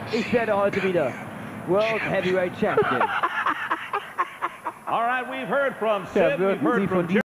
Ich werde heute wieder World Heavyweight Champion. All right, we've heard from Ja, Sid, we've würden heard Sie from von